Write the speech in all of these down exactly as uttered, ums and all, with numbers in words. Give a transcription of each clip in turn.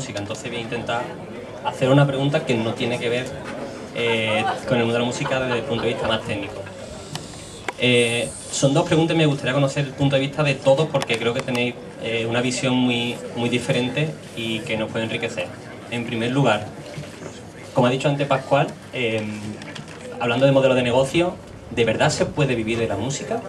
música. Entonces voy a intentar hacer una pregunta que no tiene que ver eh, con el mundo de la música desde el punto de vista más técnico. Eh, son dos preguntas y me gustaría conocer el punto de vista de todos porque creo que tenéis eh, una visión muy, muy diferente y que nos puede enriquecer. En primer lugar, como ha dicho antes Pascual, eh, hablando de modelo de negocio, ¿de verdad se puede vivir de la música?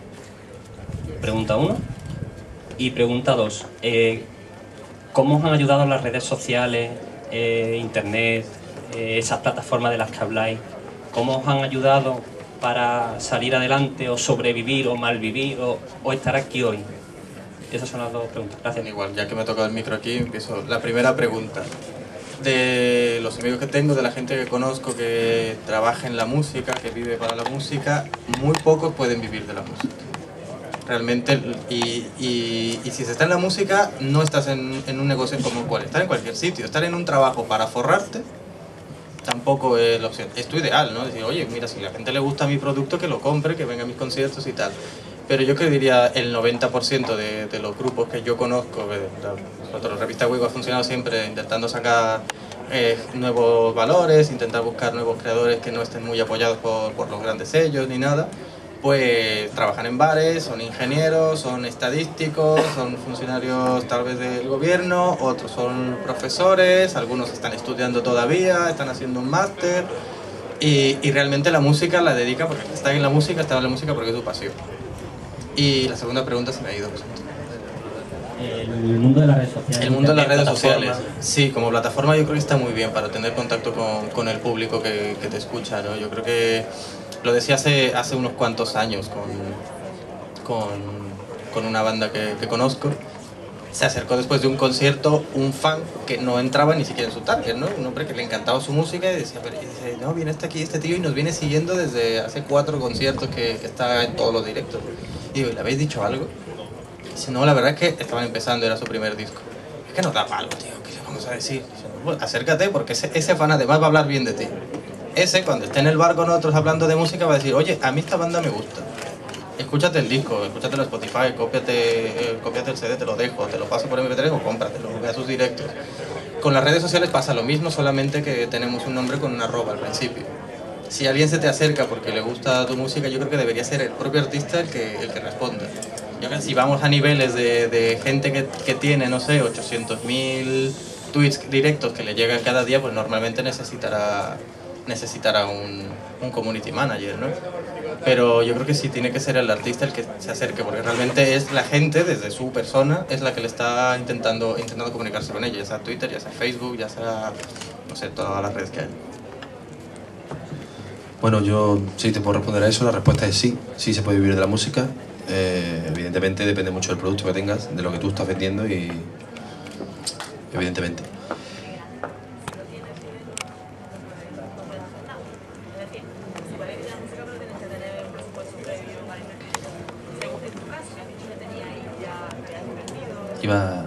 Pregunta uno. Y pregunta dos, eh, ¿cómo os han ayudado las redes sociales, eh, internet, eh, esas plataformas de las que habláis? ¿Cómo os han ayudado para salir adelante o sobrevivir o malvivir o, o estar aquí hoy? Esas son las dos preguntas. Gracias. Igual, ya que me ha tocado el micro aquí, empiezo. La primera pregunta. De los amigos que tengo, de la gente que conozco que trabaja en la música, que vive para la música, muy pocos pueden vivir de la música. Realmente, y, y, y si se está en la música, no estás en, en un negocio como cual, estar en cualquier sitio, estar en un trabajo para forrarte, tampoco es la opción. Es tu ideal, ¿no? Decir, oye, mira, si a la gente le gusta mi producto, que lo compre, que venga a mis conciertos y tal. Pero yo que diría el noventa por ciento de, de los grupos que yo conozco, la, la revista Wigo ha funcionado siempre intentando sacar eh, nuevos valores, intentar buscar nuevos creadores que no estén muy apoyados por, por los grandes sellos ni nada, pues trabajan en bares, son ingenieros, son estadísticos, son funcionarios tal vez del gobierno, otros son profesores, algunos están estudiando todavía, están haciendo un máster y, y realmente la música la dedica porque está en la música, está en la música porque es tu pasión. Y la segunda pregunta se me ha ido. El mundo de las redes sociales. El mundo de las redes sociales. Sí, como plataforma yo creo que está muy bien para tener contacto con, con el público que, que te escucha, ¿no? Yo creo que lo decía hace, hace unos cuantos años con, con, con una banda que, que conozco. Se acercó después de un concierto un fan que no entraba ni siquiera en su target, ¿no? Un hombre que le encantaba su música y decía, pero, y dice, no, viene este aquí este tío y nos viene siguiendo desde hace cuatro conciertos que, que está en todos los directos. Y digo, ¿le habéis dicho algo? Y dice, no, la verdad es que estaban empezando, era su primer disco. Es que nos da palo, tío, ¿qué le vamos a decir? Dice, bueno, acércate porque ese, ese fan además va a hablar bien de ti. Ese, cuando esté en el bar con otros hablando de música, va a decir, oye, a mí esta banda me gusta. Escúchate el disco, escúchate en Spotify, cópiate, eh, cópiate el C D, te lo dejo, te lo paso por eme pe tres o cómpratelo, ve a sus directos. Con las redes sociales pasa lo mismo, solamente que tenemos un nombre con una arroba al principio. Si alguien se te acerca porque le gusta tu música, yo creo que debería ser el propio artista el que, el que responda. Yo creo que si vamos a niveles de, de gente que, que tiene, no sé, ochocientos mil tweets directos que le llegan cada día, pues normalmente necesitará, necesitará un, un community manager, ¿no? Pero yo creo que sí tiene que ser el artista el que se acerque, porque realmente es la gente, desde su persona, es la que le está intentando, intentando comunicarse con ella, ya sea Twitter, ya sea Facebook, ya sea, no sé, todas las redes que hay. Bueno, yo sí te puedo responder a eso, la respuesta es sí, sí se puede vivir de la música. Eh, evidentemente depende mucho del producto que tengas, de lo que tú estás vendiendo y... evidentemente. Iba...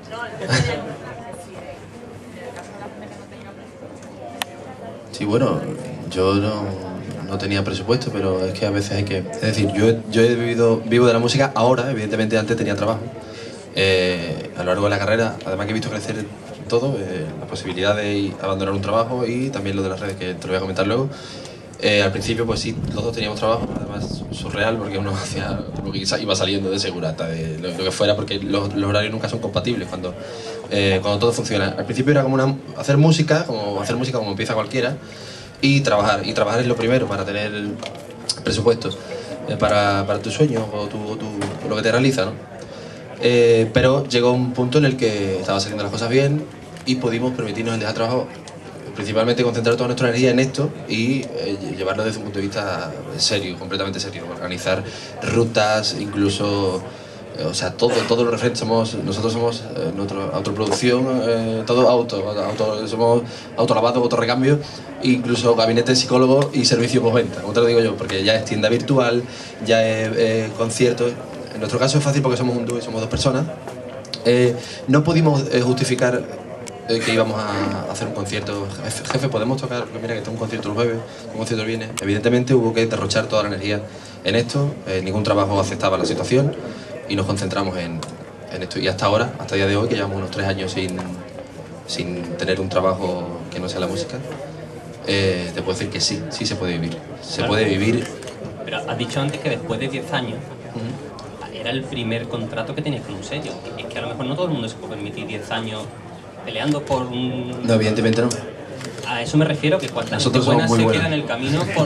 Sí, bueno, yo no, no tenía presupuesto, pero es que a veces hay que... Es decir, yo, yo he vivido, vivo de la música ahora, evidentemente antes tenía trabajo. Eh, a lo largo de la carrera, además que he visto crecer todo, eh, la posibilidad de abandonar un trabajo y también lo de las redes, que te lo voy a comentar luego. Eh, al principio, pues sí, los dos teníamos trabajo, además surreal, porque uno hacía lo que iba saliendo de segurata, de lo, lo que fuera, porque los, los horarios nunca son compatibles cuando, eh, cuando todo funciona. Al principio era como una, hacer música, como hacer música como empieza cualquiera, y trabajar. Y trabajar es lo primero para tener presupuestos eh, para, para tus sueños o, tu, o, tu, o lo que te realiza, ¿no? Eh, pero llegó un punto en el que estaban saliendo las cosas bien y pudimos permitirnos el dejar trabajo, principalmente concentrar toda nuestra energía en esto y eh, llevarlo desde un punto de vista serio, completamente serio, organizar rutas, incluso, eh, o sea, todo, todo lo referente, somos, nosotros somos eh, nuestra autoproducción, eh, todo auto, auto, somos autolavado, autorrecambio, incluso gabinete de psicólogo y servicio postventa, como te lo digo yo, porque ya es tienda virtual, ya es eh, conciertos. En nuestro caso es fácil porque somos un dúo y somos dos personas. Eh, no pudimos eh, justificar eh, que íbamos a hacer un concierto. Jefe, jefe, ¿podemos tocar? Porque mira que tengo un concierto el jueves, un concierto el viernes. Evidentemente hubo que derrochar toda la energía en esto. Eh, ningún trabajo aceptaba la situación y nos concentramos en, en esto. Y hasta ahora, hasta el día de hoy, que llevamos unos tres años sin, sin tener un trabajo que no sea la música, eh, te puedo decir que sí, sí se puede vivir. Se Claro. puede vivir. Pero has dicho antes que después de diez años era el primer contrato que tenías con un sello. Es que a lo mejor no todo el mundo se puede permitir diez años peleando por un... No, evidentemente no. A eso me refiero, que cuánta gente Nosotros buena somos se muy queda en buenos. el camino por...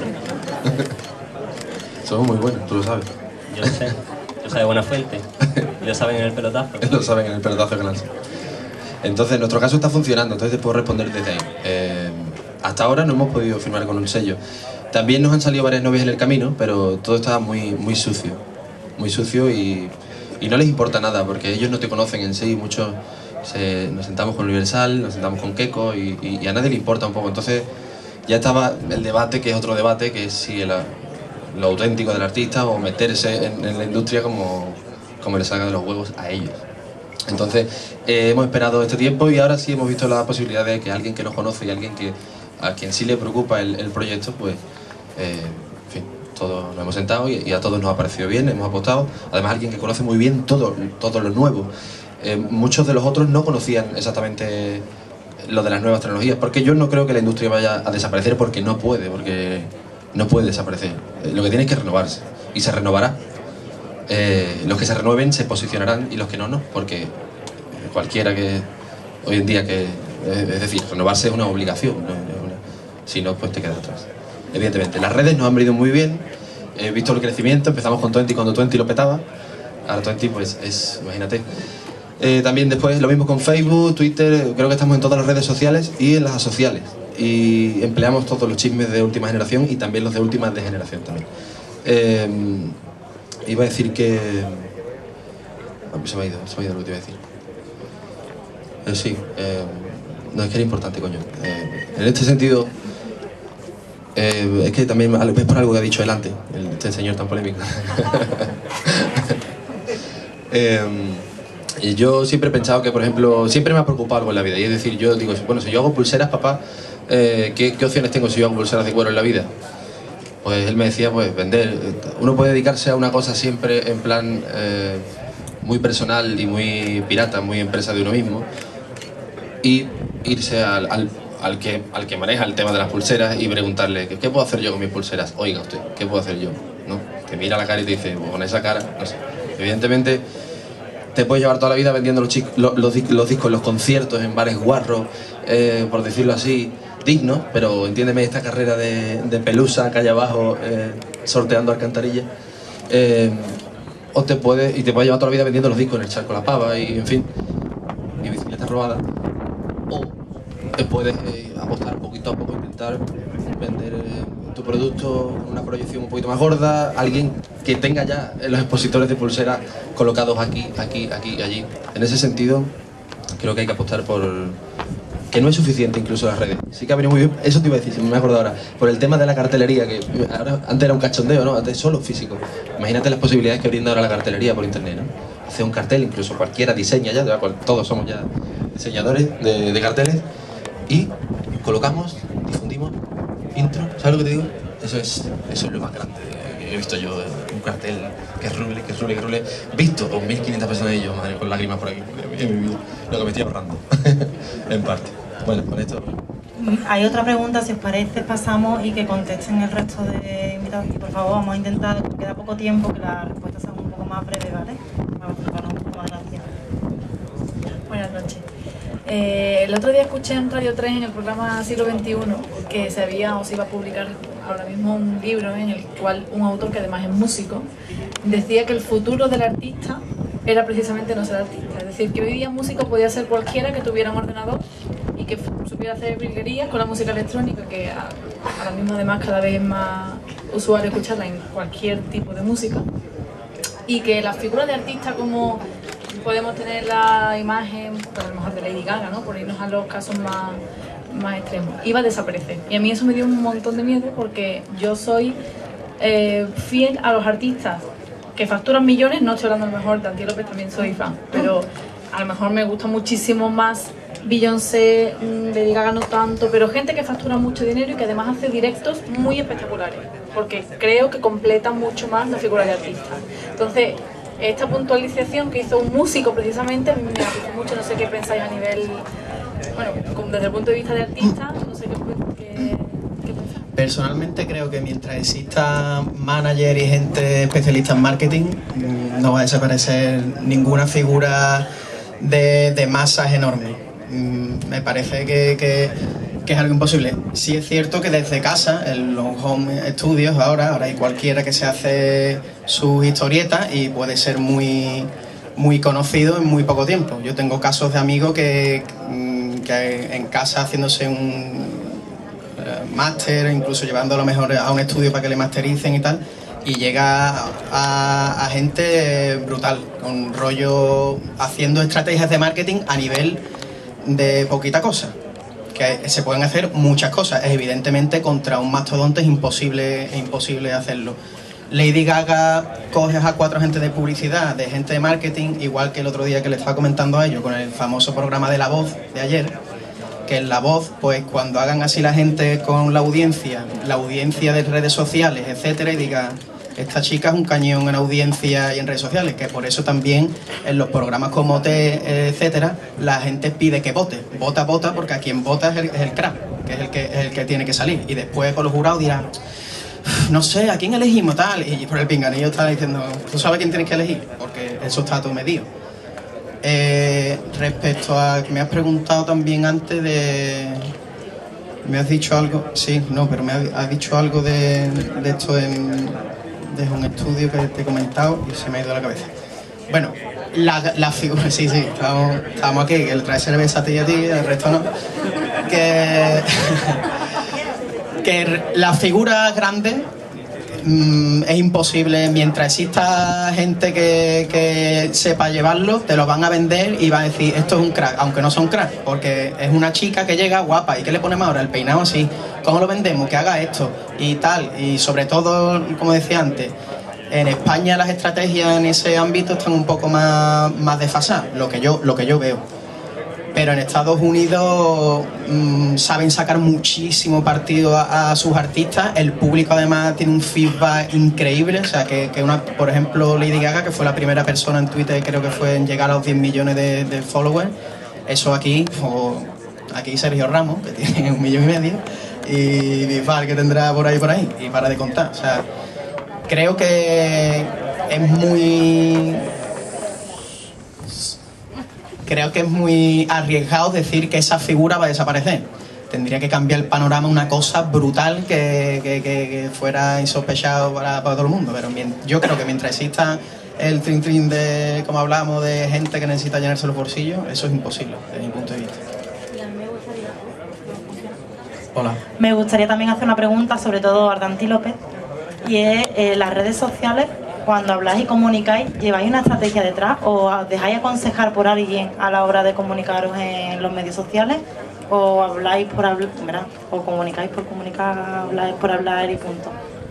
Somos muy buenos, tú lo sabes. Yo lo sé, yo sé de buena fuente, y lo saben en el pelotazo. Lo saben en el pelotazo de Canal Sur. Entonces, en nuestro caso está funcionando, entonces te puedo responder desde ahí. Eh, hasta ahora no hemos podido firmar con un sello. También nos han salido varias novias en el camino, pero todo está muy, muy sucio. Muy sucio y, y no les importa nada, porque ellos no te conocen en sí. Muchos se- nos sentamos con Universal, nos sentamos con Keiko y, y- y a nadie le importa un poco. Entonces, ya estaba el debate, que es otro debate, que es si el, lo auténtico del artista o meterse en, en la industria como, como le salga de los huevos a ellos. Entonces, eh, hemos esperado este tiempo y ahora sí hemos visto la posibilidad de que alguien que nos conoce y alguien que, a quien sí le preocupa el, el proyecto, pues, eh, en fin, todos nos hemos sentado y, y a todos nos ha parecido bien, hemos apostado. Además, alguien que conoce muy bien todo, todo lo nuevo. Eh, muchos de los otros no conocían exactamente lo de las nuevas tecnologías, porque yo no creo que la industria vaya a desaparecer, porque no puede, porque no puede desaparecer. Eh, lo que tiene es que renovarse, y se renovará. Eh, los que se renueven se posicionarán y los que no, no, porque cualquiera que hoy en día que, eh, es decir, renovarse es una obligación, ¿no? Es una- si no, pues te quedas atrás. Evidentemente, las redes nos han venido muy bien, he visto el crecimiento, empezamos con Twenty cuando Twenty lo petaba, ahora Twenty pues es, imagínate. Eh, también después lo mismo con Facebook, Twitter, creo que estamos en todas las redes sociales y en las asociales. Y empleamos todos los chismes de última generación y también los de última de generación también. Eh, iba a decir que... ah, se me ha ido, se me ha ido lo que te iba a decir. Eh, sí, eh, no es que era importante, coño. Eh, en este sentido, eh, es que también es por algo que ha dicho él antes, el, este señor tan polémico. eh, y yo siempre he pensado que, por ejemplo, siempre me ha preocupado algo en la vida. Y es decir, yo digo, bueno, si yo hago pulseras, papá, eh, ¿qué, ¿qué opciones tengo si yo hago pulseras de cuero en la vida? Pues él me decía, pues vender. Uno puede dedicarse a una cosa siempre en plan eh, muy personal y muy pirata, muy empresa de uno mismo, y irse al, al, al, que, al que maneja el tema de las pulseras y preguntarle, ¿qué, ¿qué puedo hacer yo con mis pulseras? Oiga usted, ¿qué puedo hacer yo? ¿No? Te mira la cara y te dice, pues con esa cara, no sé. Evidentemente, te puedes llevar toda la vida vendiendo los, chicos, los, los, los discos, los conciertos en bares guarros, eh, por decirlo así, dignos, pero entiéndeme esta carrera de, de pelusa calle abajo, eh, sorteando alcantarillas, eh, o te puedes, y te puedes llevar toda la vida vendiendo los discos en el Charco La Pava y en fin, y bicicletas robadas, o te puedes eh, apostar poquito a poco, intentar vender eh, tu producto con una proyección un poquito más gorda, alguien que tenga ya los expositores de pulsera colocados aquí, aquí, aquí y allí. En ese sentido, creo que hay que apostar por... que no es suficiente incluso las redes. Sí que ha venido muy bien, eso te iba a decir, me acuerdo ahora, por el tema de la cartelería, que ahora, antes era un cachondeo, ¿no? Antes solo físico. Imagínate las posibilidades que brinda ahora la cartelería por internet, ¿no? Hacer un cartel, incluso cualquiera diseña ya, ya todos somos ya diseñadores de, de carteles, y colocamos, difundimos, intro, ¿sabes lo que te digo? Eso es, eso es lo más grande que he visto yo, un cartel que rule, que rule, que rule, visto con mil quinientas personas y yo, madre, con lágrimas por aquí, en mi vida, lo que me estoy ahorrando, en parte. Bueno, con esto... Hay otra pregunta, si os parece, pasamos y que contesten el resto de invitados. Y por favor, vamos a intentar, porque queda poco tiempo, que las respuestas sean un poco más breves, ¿vale? Para ocuparnos un poco más de tiempo. Buenas noches. Eh, el otro día escuché en Radio tres, en el programa Siglo veintiuno, que se había o se iba a publicar ahora mismo un libro en el cual un autor, que además es músico, decía que el futuro del artista era precisamente no ser artista. Es decir, que hoy día músico podía ser cualquiera que tuviera un ordenador y que supiera hacer virguerías con la música electrónica, que ahora mismo además cada vez es más usual escucharla en cualquier tipo de música, y que la figura de artista, como podemos tener la imagen, pues a lo mejor de Lady Gaga, ¿no? Por irnos a los casos más, más extremos, iba a desaparecer. Y a mí eso me dio un montón de miedo, porque yo soy eh, fiel a los artistas que facturan millones. No estoy hablando a lo mejor de Antía López, también soy fan, pero a lo mejor me gusta muchísimo más Beyoncé, Lady Gaga no tanto, pero gente que factura mucho dinero y que además hace directos muy espectaculares, porque creo que completa mucho más la figura de artista. Entonces, esta puntualización que hizo un músico precisamente, a mí me gustó mucho, no sé qué pensáis a nivel Bueno, como desde el punto de vista de artista, no sé qué, qué, qué pensar. Personalmente creo que mientras exista manager y gente especialista en marketing, no va a desaparecer ninguna figura de, de masas enorme. Me parece que, que, que es algo imposible. Sí es cierto que desde casa, en los home studios ahora, ahora hay cualquiera que se hace sus historietas y puede ser muy, muy conocido en muy poco tiempo. Yo tengo casos de amigos que, que en casa haciéndose un máster, incluso llevando a lo mejor a un estudio para que le mastericen y tal, y llega a, a gente brutal, con rollo haciendo estrategias de marketing a nivel de poquita cosa, que se pueden hacer muchas cosas. Evidentemente contra un mastodonte es imposible, es imposible hacerlo. Lady Gaga coge a cuatro agentes de publicidad, de gente de marketing, igual que el otro día que le estaba comentando a ellos con el famoso programa de La Voz de ayer, que en La Voz, pues cuando hagan así la gente con la audiencia, la audiencia de redes sociales, etcétera, y diga, esta chica es un cañón en audiencia y en redes sociales, que por eso también en los programas como O T, etcétera, la gente pide que vote. Vota, vota, porque a quien vota es el, es el crack, que es el que, es el que tiene que salir. Y después por los jurados dirán, no sé, ¿a quién elegimos tal? Y por el pinganillo está diciendo, ¿tú sabes quién tienes que elegir? Porque eso está todo medido. Eh, respecto a que me has preguntado también antes de... ¿Me has dicho algo? Sí, no, pero me has, has dicho algo de, de esto en, de un estudio que te he comentado y se me ha ido a la cabeza. Bueno, la, la figura... Sí, sí, estamos, estamos aquí, que el trae cerveza a ti y a ti, el resto no. Que, que la figura grande... es imposible, mientras exista gente que, que sepa llevarlo, te lo van a vender y van a decir, esto es un crack, aunque no sea un crack, porque es una chica que llega guapa. ¿Y qué le ponemos ahora? El peinado así. ¿Cómo lo vendemos? Que haga esto y tal. Y sobre todo, como decía antes, en España las estrategias en ese ámbito están un poco más, más desfasadas, lo que yo, lo que yo veo. Pero en Estados Unidos mmm, saben sacar muchísimo partido a, a sus artistas. El público además tiene un feedback increíble. O sea, que, que una, por ejemplo, Lady Gaga, que fue la primera persona en Twitter, creo que fue en llegar a los diez millones de, de followers. Eso aquí, o aquí Sergio Ramos, que tiene un millón y medio, y Bisbal, que tendrá por ahí, por ahí, y para de contar. O sea, creo que es muy... Creo que es muy arriesgado decir que esa figura va a desaparecer. Tendría que cambiar el panorama, una cosa brutal que, que, que, que fuera insospechado para, para todo el mundo. Pero yo creo que mientras exista el trin trin de, como hablamos, de gente que necesita llenarse los bolsillos, eso es imposible desde mi punto de vista. Hola. Me gustaría también hacer una pregunta, sobre todo a Danti López, y es eh, las redes sociales. Cuando habláis y comunicáis, ¿lleváis una estrategia detrás o os dejáis aconsejar por alguien a la hora de comunicaros en los medios sociales? ¿O habláis por hablar, ¿verdad? O comunicáis por comunicar, habláis por hablar y punto?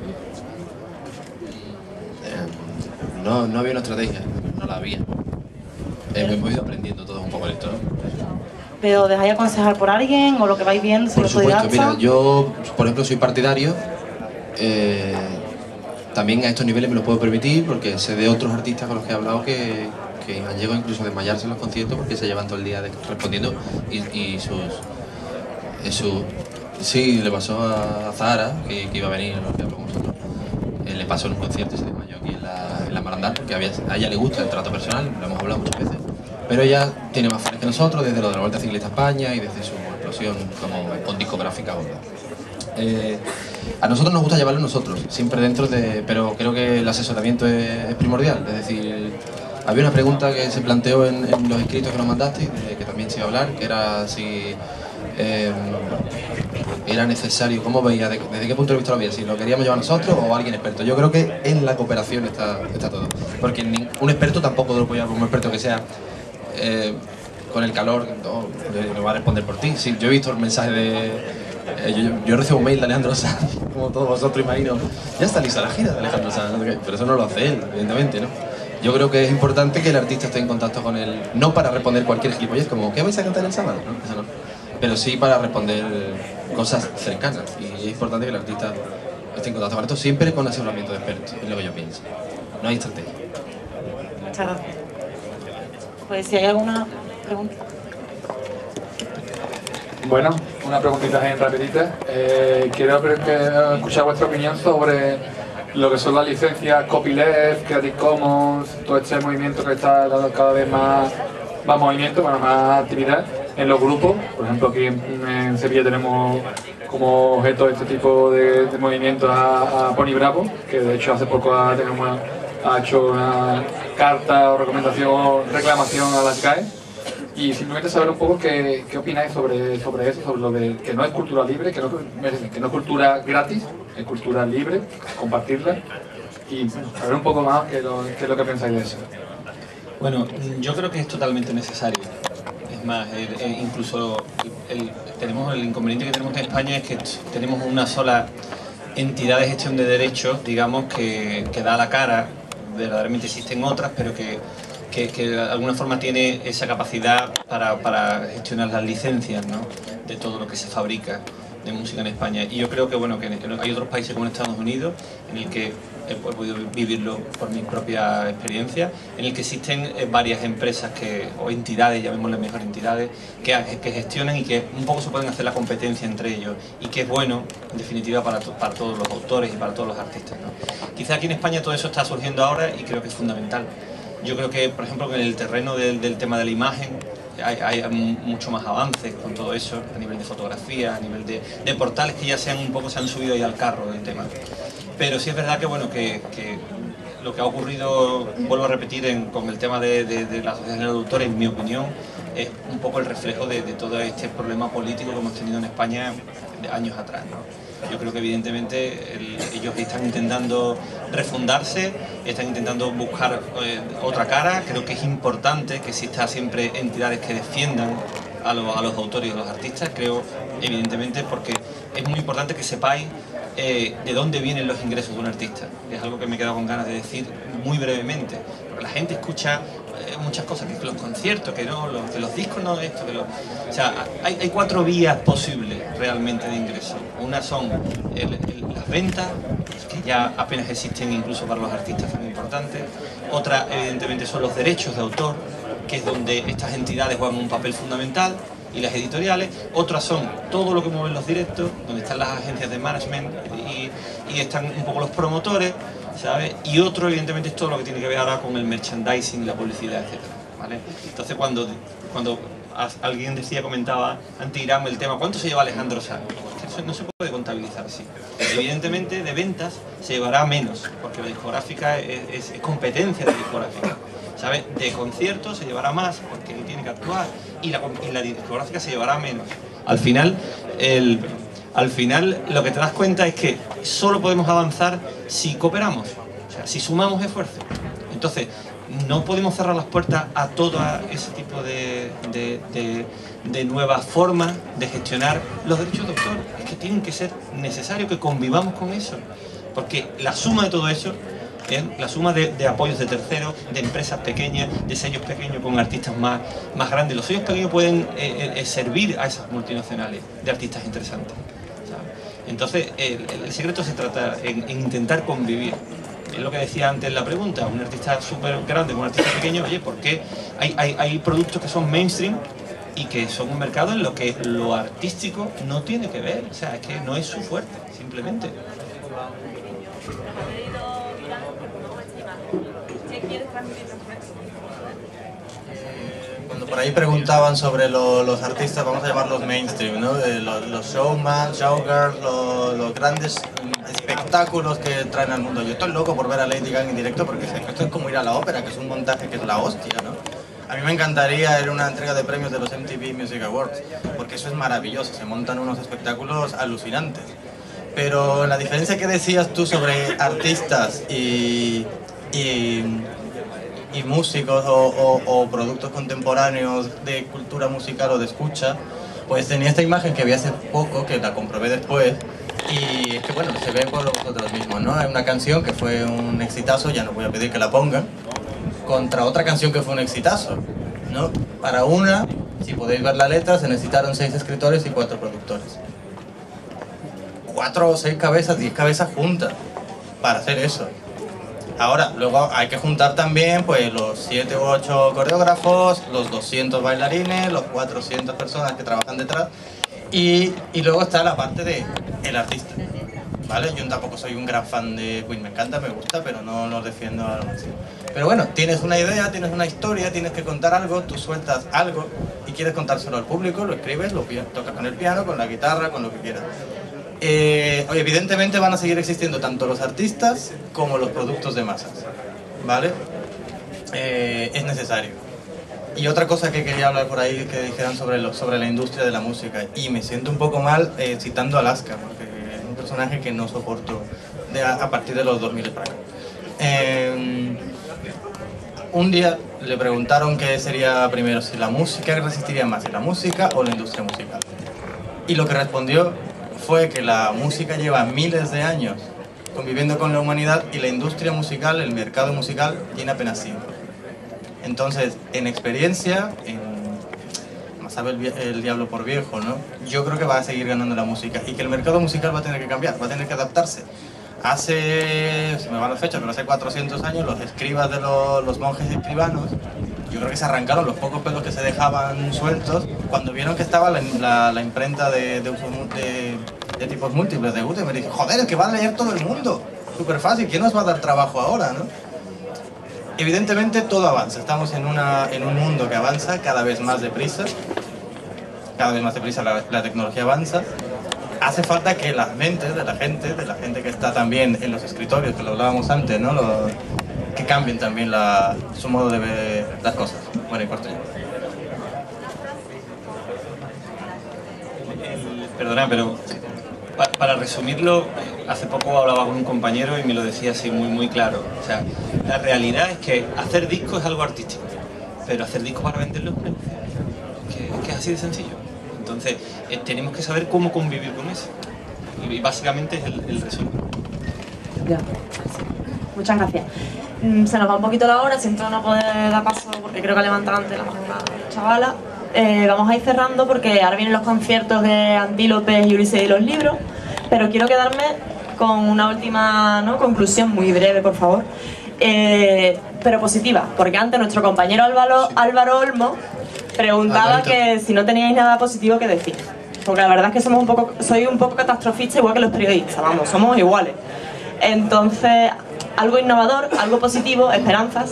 Eh, no, no había una estrategia, no la había. Eh, hemos ido aprendiendo todo un poco esto, ¿no? ¿Pero os dejáis aconsejar por alguien o lo que vais viendo? Por supuesto, mira, yo, por ejemplo, soy partidario. Eh, También a estos niveles me lo puedo permitir porque sé de otros artistas con los que he hablado que, que han llegado incluso a desmayarse en los conciertos porque se llevan todo el día respondiendo y, y sus, y sus... Sí, le pasó a Zahara, que, que iba a venir, lo que hablamos nosotros. Eh, le pasó en un concierto y se desmayó aquí en la, en la Marandal porque había, a ella le gusta el trato personal, lo hemos hablado muchas veces. Pero ella tiene más fans que nosotros desde lo de la Vuelta Ciclista a España y desde su explosión como con discográfica ahora. Eh, a nosotros nos gusta llevarlo nosotros, siempre dentro de... Pero creo que el asesoramiento es, es primordial, es decir, había una pregunta que se planteó en, en los escritos que nos mandaste, de, que también se iba a hablar, que era si eh, era necesario, ¿cómo veía? De, ¿Desde qué punto de vista lo veía? Si lo queríamos llevar nosotros o alguien experto. Yo creo que en la cooperación está, está todo, porque ni, un experto tampoco lo puede llevar, un experto que sea... Eh, con el calor, no, no va a responder por ti. Sí, yo he visto el mensaje de... Eh, yo, yo recibo un mail de Alejandro Sanz, como todos vosotros, imagino. Ya está lista la gira de Alejandro Sanz, ¿no? Pero eso no lo hace él, evidentemente, ¿no? Yo creo que es importante que el artista esté en contacto con él, no para responder cualquier gilipollez, como ¿qué vais a cantar el sábado? ¿No? Eso no. Pero sí para responder cosas cercanas. Y es importante que el artista esté en contacto con esto, siempre con asesoramiento de expertos, es lo que yo pienso. No hay estrategia. Muchas gracias. Pues si hay alguna pregunta. Bueno, una preguntita bien rapidita. Eh, quiero que- escuchar vuestra opinión sobre lo que son las licencias Copyleft, Creative Commons, todo este movimiento que está dando cada vez más, más movimiento, bueno, más actividad en los grupos. Por ejemplo, aquí en, en Sevilla tenemos como objeto este tipo de, de movimientos a, a Pony Bravo, que de hecho hace poco ha, tenemos, ha hecho una carta o recomendación o reclamación a las G A E. Y simplemente saber un poco qué, qué opináis sobre, sobre eso, sobre lo de que no es cultura libre, que no, que no es cultura gratis, es cultura libre, compartirla, y saber un poco más qué, lo, qué es lo que pensáis de eso. Bueno, yo creo que es totalmente necesario. Es más, el, el, incluso el, tenemos el inconveniente que tenemos en España es que tenemos una sola entidad de gestión de derechos, digamos, que, que da la cara. Verdaderamente existen otras, pero que Que, que de alguna forma tiene esa capacidad para, para gestionar las licencias, ¿no?, de todo lo que se fabrica de música en España. Y yo creo que, bueno, que hay otros países como en Estados Unidos, en el que he podido vivirlo por mi propia experiencia, en el que existen varias empresas que, o entidades, llamémosle mejor entidades, que, que gestionan y que un poco se pueden hacer la competencia entre ellos, y que es bueno, en definitiva, para, para todos los autores y para todos los artistas, ¿no? Quizá aquí en España todo eso está surgiendo ahora y creo que es fundamental. Yo creo que, por ejemplo, que en el terreno del, del tema de la imagen hay, hay mucho más avances con todo eso, a nivel de fotografía, a nivel de, de portales que ya se han un poco se han subido ahí al carro del tema. Pero sí es verdad que, bueno, que, que lo que ha ocurrido, vuelvo a repetir, en, con el tema de, de, de la asociación de autores, en mi opinión, es un poco el reflejo de, de todo este problema político que hemos tenido en España de años atrás, ¿no? Yo creo que evidentemente el, ellos están intentando refundarse, están intentando buscar eh, otra cara. Creo que es importante que exista siempre entidades que defiendan a, lo, a los autores y a los artistas. Creo, evidentemente, porque es muy importante que sepáis eh, de dónde vienen los ingresos de un artista. Es algo que me he quedado con ganas de decir muy brevemente, porque la gente escucha eh, muchas cosas, que los conciertos, que no, los, que los discos no, esto, que los... O sea, hay, hay cuatro vías posibles realmente de ingreso. Una son el, el, las ventas, que ya apenas existen incluso para los artistas, son importantes. Otra, evidentemente, son los derechos de autor, que es donde estas entidades juegan un papel fundamental, y las editoriales. Otras son todo lo que mueven los directos, donde están las agencias de management y, y están un poco los promotores, ¿sabes? Y otro, evidentemente, es todo lo que tiene que ver ahora con el merchandising, la publicidad, etcétera, ¿vale? Entonces, cuando, cuando alguien decía, comentaba, Antigram, el tema, ¿cuánto se lleva Alejandro Sanz? Eso no se puede contabilizar así. Evidentemente, de ventas se llevará menos, porque la discográfica es, es, es competencia de la discográfica, ¿sabes? De conciertos se llevará más, porque él tiene que actuar, y la, y la discográfica se llevará menos. Al final, el, al final, lo que te das cuenta es que solo podemos avanzar si cooperamos, o sea, si sumamos esfuerzos. Entonces, no podemos cerrar las puertas a todo ese tipo de, de, de, de nuevas formas de gestionar los derechos de autor. Es que tienen que ser necesarios que convivamos con eso, porque la suma de todo eso es la suma de, de apoyos de terceros, de empresas pequeñas, de sellos pequeños con artistas más, más grandes. Los sellos pequeños pueden eh, eh, servir a esas multinacionales de artistas interesantes, ¿sabes? Entonces, el, el secreto se trata en, en intentar convivir. Es lo que decía antes en la pregunta, un artista súper grande con un artista pequeño, oye, ¿por qué hay, hay, hay productos que son mainstream y que son un mercado en lo que lo artístico no tiene que ver? O sea, es que no es su fuerte, simplemente. Cuando por ahí preguntaban sobre lo, los artistas, vamos a llamarlos mainstream, ¿no? Eh, los, los showman, showgirls, los, los grandes espectáculos que traen al mundo. Yo estoy loco por ver a Lady Gaga en directo, porque esto es como ir a la ópera, que es un montaje que es la hostia, ¿no? A mí me encantaría ir a una entrega de premios de los M T V Music Awards, porque eso es maravilloso, se montan unos espectáculos alucinantes. Pero la diferencia que decías tú sobre artistas y, y, y músicos o, o, o productos contemporáneos de cultura musical o de escucha, pues tenía esta imagen que vi hace poco, que la comprobé después, y es que bueno, se ve por vosotros mismos, ¿no? Hay una canción que fue un exitazo, ya no voy a pedir que la pongan, contra otra canción que fue un exitazo, ¿no? Para una, si podéis ver la letra, se necesitaron seis escritores y cuatro productores. Cuatro o seis cabezas, diez cabezas juntas para hacer eso. Ahora, luego hay que juntar también pues los siete u ocho coreógrafos, los doscientos bailarines, los cuatrocientas personas que trabajan detrás, Y, y luego está la parte de el artista, ¿vale? Yo tampoco soy un gran fan de Queen, me encanta, me gusta, pero no los defiendo a lo máximo. Pero bueno, tienes una idea, tienes una historia, tienes que contar algo, tú sueltas algo y quieres contárselo al público, lo escribes, lo tocas con el piano, con la guitarra, con lo que quieras. Eh, evidentemente van a seguir existiendo tanto los artistas como los productos de masas, ¿vale? Eh, es necesario. Y otra cosa que quería hablar por ahí, que dijeran sobre, lo, sobre la industria de la música, y me siento un poco mal eh, citando a Alaska, porque es un personaje que no soporto de a, a partir de los dos mil para acá. Eh, un día le preguntaron qué sería primero, si la música resistiría más, si la música o la industria musical. Y lo que respondió fue que la música lleva miles de años conviviendo con la humanidad y la industria musical, el mercado musical, tiene apenas cinco. Entonces, en experiencia, en, más sabe el, el diablo por viejo, ¿no? Yo creo que va a seguir ganando la música y que el mercado musical va a tener que cambiar, va a tener que adaptarse. Hace, se me van las fechas, pero hace cuatrocientos años los escribas de los, los monjes escribanos, yo creo que se arrancaron los pocos pelos que se dejaban sueltos cuando vieron que estaba la, la, la imprenta de, de, de, de tipos múltiples de Gutenberg. Y dije, joder, es que va a leer todo el mundo, súper fácil, ¿quién nos va a dar trabajo ahora, no? Evidentemente todo avanza, estamos en, una, en un mundo que avanza cada vez más deprisa, cada vez más deprisa la, la tecnología avanza. Hace falta que las mentes de la gente, de la gente que está también en los escritorios, que lo hablábamos antes, ¿no? Lo, que cambien también la, su modo de ver las cosas. Bueno, y corto ya. Perdona, pero pa para resumirlo, hace poco hablaba con un compañero y me lo decía así muy muy claro. O sea, la realidad es que hacer discos es algo artístico, pero hacer discos para venderlos es que, que es así de sencillo. Entonces, eh, tenemos que saber cómo convivir con eso. Y, y básicamente es el, el resumen. Ya. Muchas gracias. Mm, se nos va un poquito la hora, siento no poder dar paso porque creo que ha levantado antes la mano la chavala. Eh, vamos a ir cerrando porque ahora vienen los conciertos de Andy López y Ulises y los libros, pero quiero quedarme con una última, ¿no?, conclusión muy breve, por favor, eh, pero positiva, porque antes nuestro compañero Álvaro, Álvaro Olmo preguntaba Alvarito. que si no teníais nada positivo que decir, porque la verdad es que somos un poco, soy un poco catastrofista igual que los periodistas, vamos, somos iguales. Entonces, algo innovador, algo positivo, esperanzas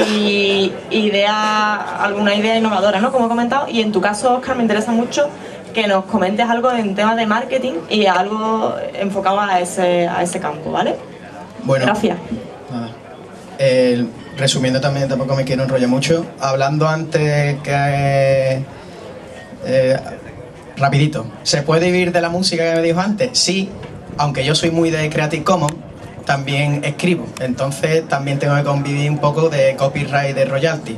y idea, alguna idea innovadora, ¿no?, como he comentado. Y en tu caso, Óscar, me interesa mucho que nos comentes algo en temas de marketing y algo enfocado a ese, a ese campo, ¿vale? Bueno, gracias. Nada. Eh, resumiendo también, tampoco me quiero enrollar mucho. Hablando antes que... Eh, rapidito. ¿Se puede vivir de la música que me dijo antes? Sí, aunque yo soy muy de Creative Commons, también escribo. Entonces también tengo que convivir un poco de copyright, de royalty.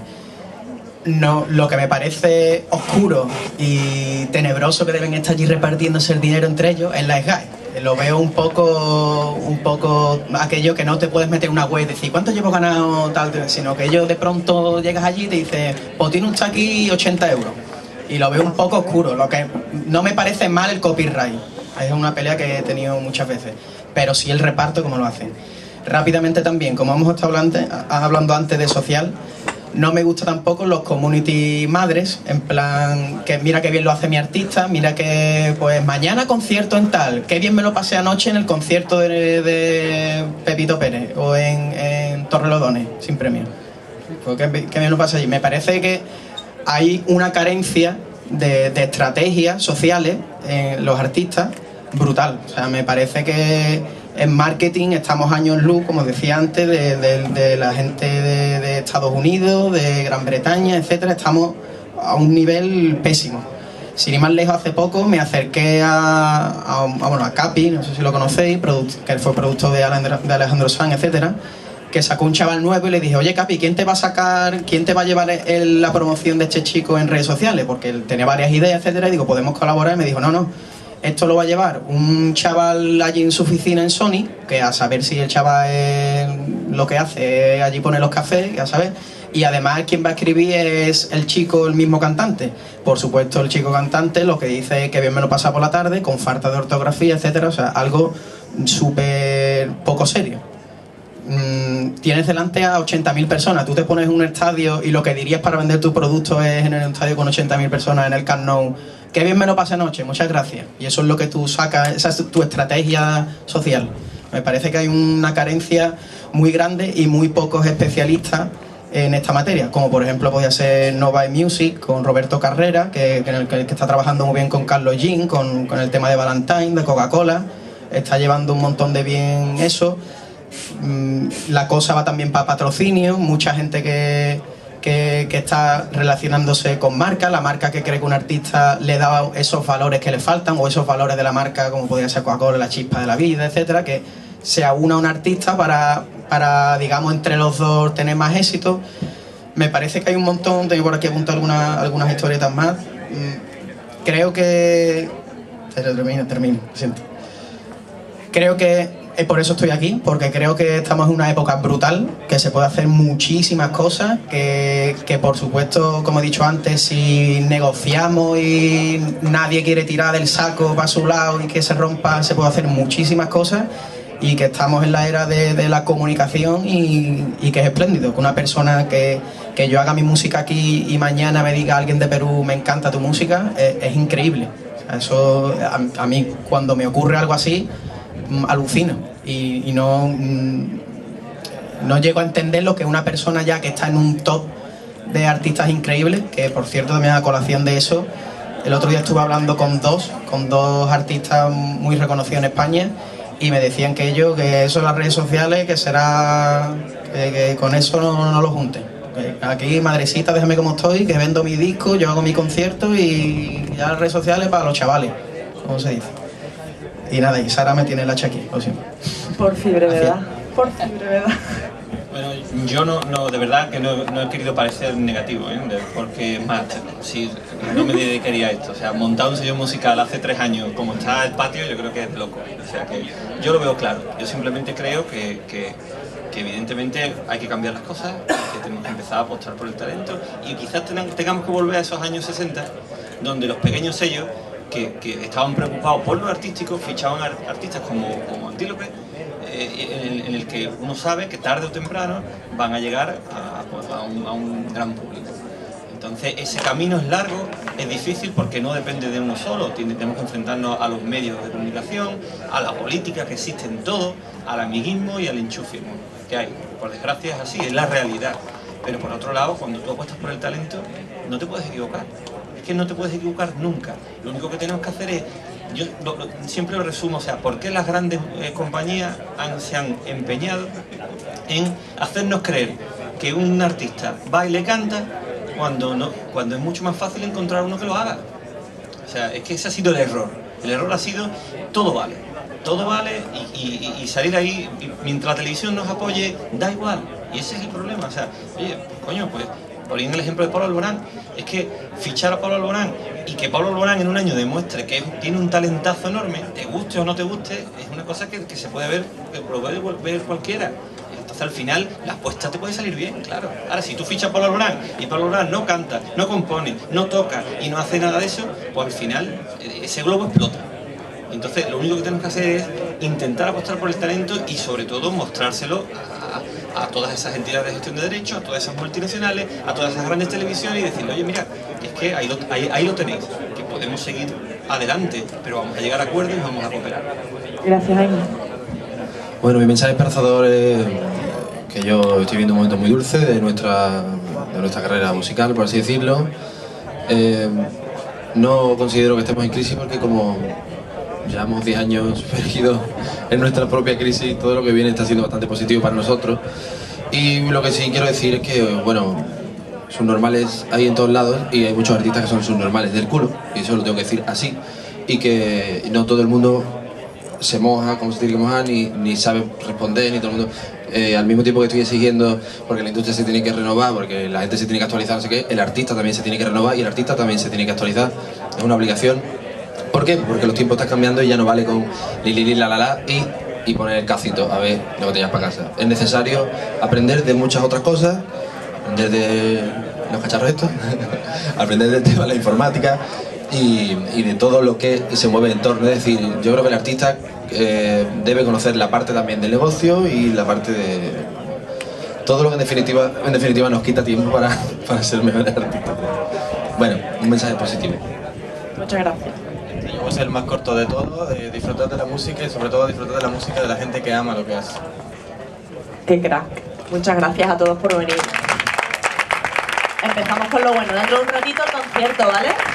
No, lo que me parece oscuro y tenebroso que deben estar allí repartiéndose el dinero entre ellos es la S G A E. Lo veo un poco, un poco aquello que no te puedes meter en una web y decir cuánto llevo ganado tal, sino que ellos de pronto llegas allí y te dicen, pues tiene usted aquí ochenta euros. Y lo veo un poco oscuro, lo que no me parece mal el copyright. Es una pelea que he tenido muchas veces, pero sí el reparto como lo hacen. Rápidamente también, como hemos estado hablando, hablando antes de social, no me gusta tampoco los community madres, en plan, que mira qué bien lo hace mi artista, mira que pues mañana concierto en tal, qué bien me lo pasé anoche en el concierto de, de Pepito Pérez o en, en Torrelodones, sin premio. Pues qué, qué bien lo pasé allí. Me parece que hay una carencia de, de estrategias sociales en los artistas brutal. O sea, me parece que en marketing estamos años luz, como decía antes, de, de, de la gente de, de Estados Unidos, de Gran Bretaña, etcétera. Estamos a un nivel pésimo. Sin ir más lejos, hace poco me acerqué a, a, a, bueno, a Capi, no sé si lo conocéis, que fue producto de Alejandro, de Alejandro Sanz, etcétera, que sacó un chaval nuevo y le dije, oye Capi, ¿quién te va a sacar, quién te va a llevar el, la promoción de este chico en redes sociales? Porque él tenía varias ideas, etcétera, y digo, ¿podemos colaborar? Y me dijo, no, no, esto lo va a llevar un chaval allí en su oficina en Sony, que a saber si el chaval es, lo que hace es allí pone los cafés, ya sabes, y además quien va a escribir es el chico, el mismo cantante. Por supuesto, el chico cantante lo que dice es que bien me lo pasa por la tarde, con falta de ortografía, etcétera, o sea, algo súper poco serio. Tienes delante a ochenta mil personas, tú te pones en un estadio y lo que dirías para vender tu producto es en un estadio con ochenta mil personas en el Camp Nou, qué bien me lo pasé anoche, muchas gracias. Y eso es lo que tú sacas, esa es tu estrategia social. Me parece que hay una carencia muy grande y muy pocos especialistas en esta materia, como por ejemplo podía ser Nova Music con Roberto Carrera, que, que, que está trabajando muy bien con Carlos Jean, con, con el tema de Valentine, de Coca-Cola, está llevando un montón de bien eso. La cosa va también para patrocinio, mucha gente que, que, que está relacionándose con marcas, la marca que cree que un artista le da esos valores que le faltan, o esos valores de la marca, como podría ser Coca-Cola, la chispa de la vida, etcétera, que se aúna a un artista para, para, digamos, entre los dos tener más éxito. Me parece que hay un montón, tengo por aquí apuntado algunas, algunas historietas más. Creo que... Termino, termino, lo siento. Creo que por eso estoy aquí, porque creo que estamos en una época brutal, que se puede hacer muchísimas cosas, que, que por supuesto, como he dicho antes, si negociamos y nadie quiere tirar del saco para su lado y que se rompa, se puede hacer muchísimas cosas, y que estamos en la era de, de la comunicación y, y que es espléndido, que una persona que, que yo haga mi música aquí y mañana me diga alguien de Perú, me encanta tu música, es, es increíble. Eso, a, a mí, cuando me ocurre algo así, alucino y, y no, no llego a entender lo que una persona ya que está en un top de artistas increíbles, que por cierto también a colación de eso, el otro día estuve hablando con dos, con dos artistas muy reconocidos en España y me decían que ellos, que eso de las redes sociales, que será, que, que con eso no, no lo junten. Aquí, madrecita, déjame como estoy, que vendo mi disco, yo hago mi concierto y ya las redes sociales para los chavales, como se dice. Y nada, y Sara me tiene el hacha aquí, lo siento. Por fin, brevedad. Por fin, brevedad. Bueno, yo no, no, de verdad que no, no he querido parecer negativo, ¿eh? Porque más, si no me dedicaría a esto, o sea, montar un sello musical hace tres años como está el patio, yo creo que es loco, o sea, que yo lo veo claro, yo simplemente creo que, que, que evidentemente hay que cambiar las cosas, que tenemos que empezar a apostar por el talento y quizás tengamos que volver a esos años sesenta, donde los pequeños sellos Que, que estaban preocupados por lo artístico, fichaban a artistas como, como Antílope, eh, en, el, en el que uno sabe que tarde o temprano van a llegar a, pues, a, un, a un gran público. Entonces ese camino es largo, es difícil porque no depende de uno solo, tenemos que enfrentarnos a los medios de comunicación, a la política que existe en todo, al amiguismo y al enchufismo que hay. Por desgracia es así, es la realidad. Pero por otro lado, cuando tú apuestas por el talento, no te puedes equivocar. Que no te puedes equivocar nunca. Lo único que tenemos que hacer es, yo lo, lo, siempre lo resumo, o sea, ¿por qué las grandes eh, compañías han, se han empeñado en hacernos creer que un artista baila y canta cuando, no, cuando es mucho más fácil encontrar uno que lo haga? O sea, es que ese ha sido el error. El error ha sido, todo vale, todo vale y, y, y salir ahí, y mientras la televisión nos apoye, da igual. Y ese es el problema, o sea, oye, pues, coño, pues... Poniendo el ejemplo de Pablo Alborán, es que fichar a Pablo Alborán y que Pablo Alborán en un año demuestre que tiene un talentazo enorme, te guste o no te guste, es una cosa que, que se puede ver, que lo puede ver cualquiera. Entonces al final la apuesta te puede salir bien, claro. Ahora si tú fichas a Pablo Alborán y Pablo Alborán no canta, no compone, no toca y no hace nada de eso, pues al final ese globo explota. Entonces lo único que tenemos que hacer es intentar apostar por el talento y sobre todo mostrárselo a, a todas esas entidades de gestión de derechos, a todas esas multinacionales, a todas esas grandes televisiones y decirle, oye mira, es que ahí lo, ahí, ahí lo tenéis, que podemos seguir adelante, pero vamos a llegar a acuerdos y vamos a cooperar. Gracias, Jaime. Bueno, mi mensaje esperanzador es que yo estoy viendo un momento muy dulce de nuestra, de nuestra carrera musical, por así decirlo. Eh, no considero que estemos en crisis porque como llevamos diez años sumergidos en nuestra propia crisis, todo lo que viene está siendo bastante positivo para nosotros. Y lo que sí quiero decir es que, bueno, subnormales hay en todos lados y hay muchos artistas que son subnormales del culo, y eso lo tengo que decir así, y que no todo el mundo se moja como se tiene que mojar, ni, ni sabe responder, ni todo el mundo... Eh, al mismo tiempo que estoy exigiendo, porque la industria se tiene que renovar, porque la gente se tiene que actualizar, no sé qué, el artista también se tiene que renovar y el artista también se tiene que actualizar, es una obligación. ¿Por qué? Porque los tiempos están cambiando y ya no vale con li li li la la la y, y poner el cacito a ver lo que te llevas para casa. Es necesario aprender de muchas otras cosas, aprender de los cacharros estos, aprender del tema de la informática y, y de todo lo que se mueve en torno. Es decir, yo creo que el artista eh, debe conocer la parte también del negocio y la parte de todo lo que en definitiva, en definitiva nos quita tiempo para, para ser mejores artistas. Bueno, un mensaje positivo. Muchas gracias. Yo voy a ser el más corto de todos, eh, disfrutar de la música y sobre todo disfrutar de la música de la gente que ama lo que hace. Qué crack. Muchas gracias a todos por venir. Empezamos con lo bueno. Dentro de un ratito el concierto, ¿vale?